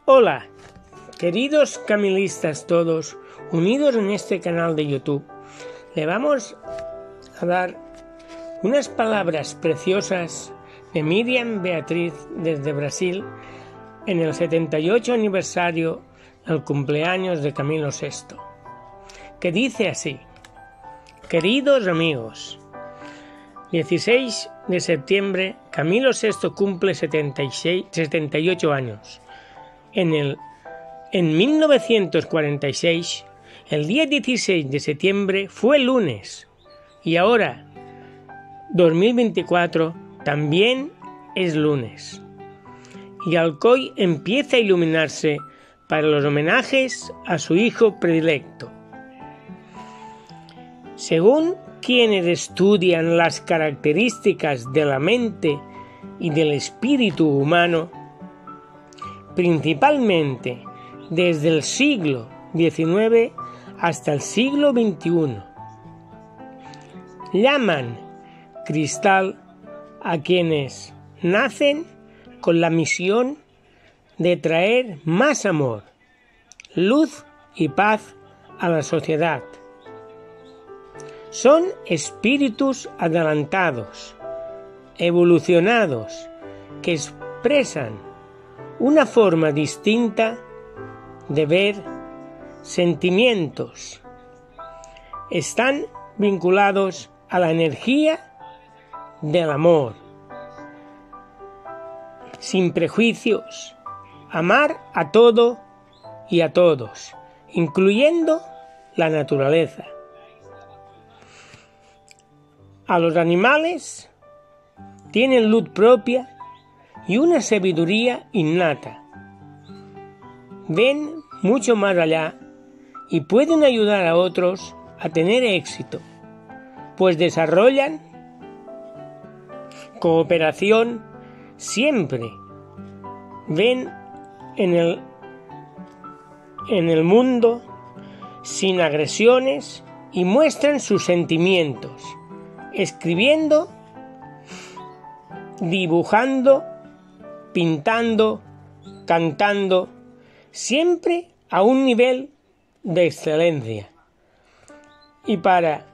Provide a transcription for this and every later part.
Hola, queridos camilistas todos, unidos en este canal de YouTube, le vamos a dar unas palabras preciosas de Miriam Beatriz desde Brasil en el 78 aniversario del cumpleaños de Camilo VI, que dice así: queridos amigos, 16 de septiembre Camilo VI cumple 78 años. En 1946, el día 16 de septiembre fue lunes, y ahora, 2024, también es lunes. Y Alcoy empieza a iluminarse para los homenajes a su hijo predilecto. Según quienes estudian las características de la mente y del espíritu humano, principalmente desde el siglo XIX hasta el siglo XXI, llaman cristal a quienes nacen con la misión de traer más amor, luz y paz a la sociedad. Son espíritus adelantados, evolucionados, que expresan una forma distinta de ver sentimientos. Están vinculados a la energía del amor, sin prejuicios, amar a todo y a todos, incluyendo la naturaleza. A los animales tienen luz propia y una sabiduría innata. Ven mucho más allá y pueden ayudar a otros a tener éxito, pues desarrollan cooperación siempre. Ven en el mundo sin agresiones y muestran sus sentimientos, escribiendo, dibujando, pintando, cantando, siempre a un nivel de excelencia. Y para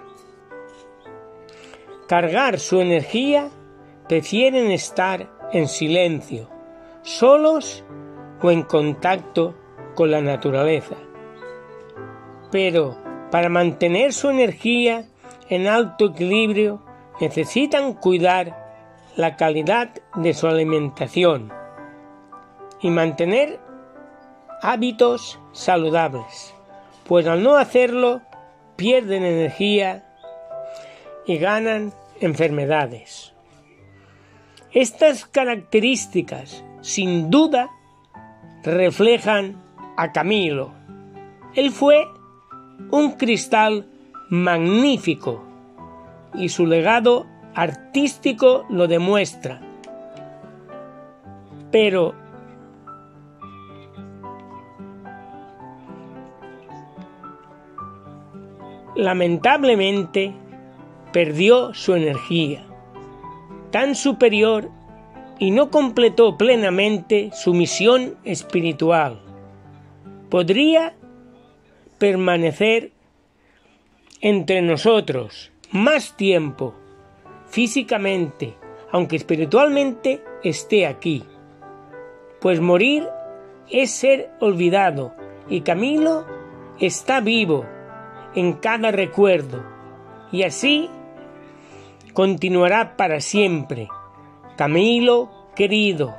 cargar su energía prefieren estar en silencio, solos o en contacto con la naturaleza. Pero para mantener su energía en alto equilibrio necesitan cuidar la calidad de su alimentación y mantener hábitos saludables, pues al no hacerlo pierden energía y ganan enfermedades. Estas características, sin duda, reflejan a Camilo. Él fue un cristal magnífico y su legado artístico lo demuestra. Pero lamentablemente perdió su energía tan superior y no completó plenamente su misión espiritual. Podría permanecer entre nosotros más tiempo físicamente, aunque espiritualmente esté aquí, pues morir es ser olvidado y Camilo está vivo en cada recuerdo y así continuará para siempre. Camilo querido,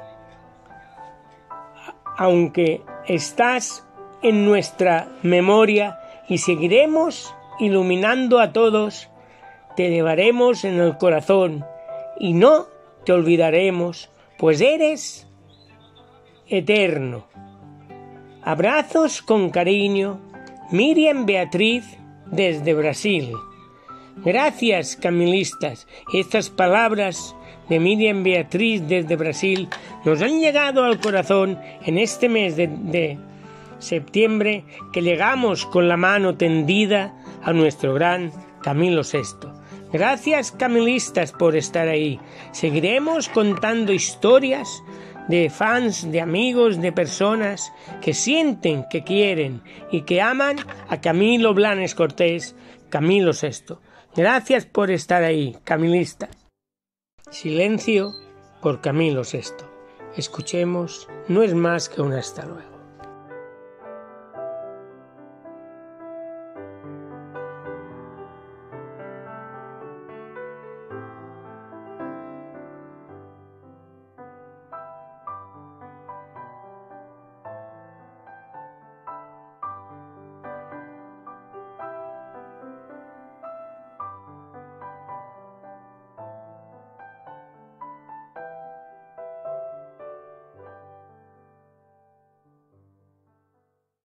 aunque estás en nuestra memoria y seguiremos iluminando a todos, te llevaremos en el corazón y no te olvidaremos, pues eres eterno. Abrazos con cariño, Miriam Beatriz desde Brasil. Gracias, camilistas. Estas palabras de Miriam Beatriz desde Brasil nos han llegado al corazón en este mes de septiembre, que llegamos con la mano tendida a nuestro gran Camilo VI. Gracias, camilistas, por estar ahí. Seguiremos contando historias de fans, de amigos, de personas que sienten, que quieren y que aman a Camilo Blanes Cortés, Camilo VI. Gracias por estar ahí, camilistas. Silencio por Camilo VI. Escuchemos, no es más que un hasta luego.